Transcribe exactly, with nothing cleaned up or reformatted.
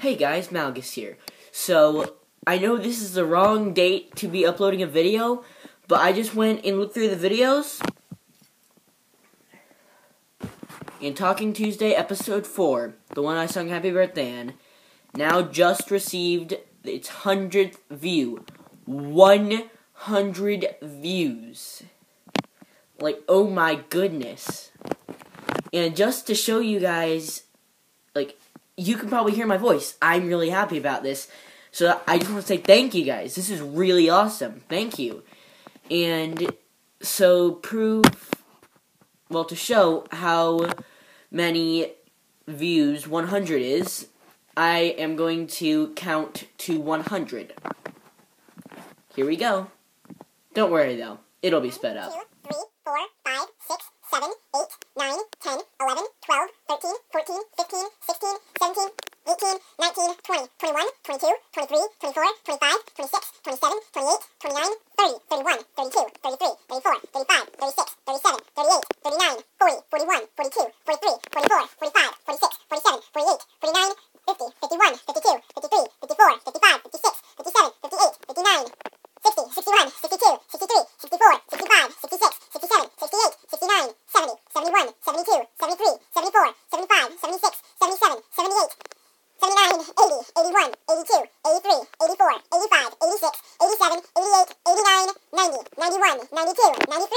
Hey guys, Malgus here. So, I know this is the wrong date to be uploading a video, but I just went and looked through the videos. And Talking Tuesday episode four, the one I sung Happy Birthday in, now just received its hundredth view. one hundred views. Like, oh my goodness. And just to show you guys, like, you can probably hear my voice. I'm really happy about this. So I just want to say thank you guys. This is really awesome. Thank you. And so prove, well, to show how many views one hundred is, I am going to count to one hundred. Here we go. Don't worry though. It'll be sped up. two, three, four, five, six, seven, eight, nine, ten, eleven, twelve, thirteen, fourteen, fifteen, sixteen, seventeen, eighteen, nineteen, twenty, twenty-one, twenty-two, twenty-three, twenty-four, twenty-five, twenty-six, twenty-seven, twenty-eight, twenty-nine, thirty, thirty-one, thirty-two, thirty-three, thirty-four, thirty-five, thirty-six, thirty-seven, thirty-eight, thirty-nine, forty, forty-one, forty-two, forty-three, forty-four, forty-five, forty-six, forty-seven, forty-eight, forty-nine, fifty, fifty-one, fifty-two, fifty-three, fifty-four, fifty-five, fifty-six, fifty-seven, fifty-eight, fifty-nine, sixty, sixty-one, sixty-two, sixty-three, sixty-four, sixty-five, sixty-six, sixty-seven, sixty-eight, sixty-nine, seventy, seventy-one, seventy-two, seventy-three, seventy-four, seventy-five, seventy-six, seventy-seven, seventy-eight, seventy-nine, eighty, eighty-one, eighty-two, eighty-three, eighty-four, eighty-five, eighty-six, eighty-seven, eighty-eight, eighty-nine, ninety, ninety-one, ninety-two, ninety-three,